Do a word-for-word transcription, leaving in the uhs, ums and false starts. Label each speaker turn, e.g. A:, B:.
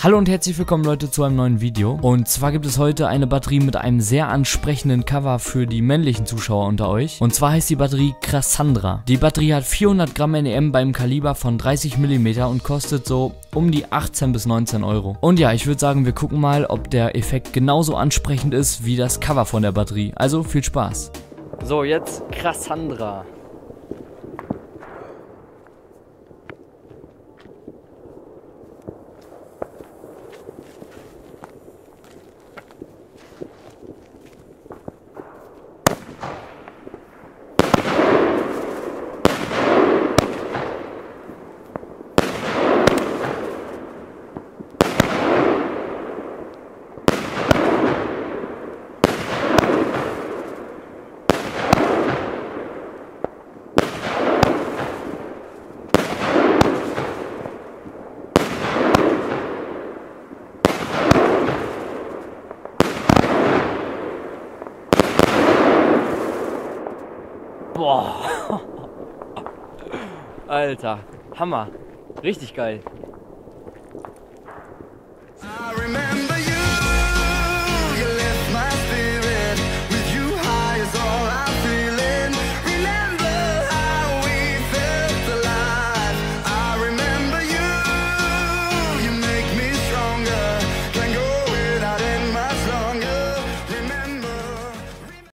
A: Hallo und herzlich willkommen Leute zu einem neuen Video. Und zwar gibt es heute eine Batterie mit einem sehr ansprechenden Cover für die männlichen Zuschauer unter euch. Und zwar heißt die Batterie Cassandra. Die Batterie hat vierhundert Gramm N E M beim Kaliber von dreißig Millimeter und kostet so um die achtzehn bis neunzehn Euro. Und ja, ich würde sagen, wir gucken mal, ob der Effekt genauso ansprechend ist wie das Cover von der Batterie. Also viel Spaß. So, jetzt Cassandra. Boah. Alter, Hammer. Richtig geil.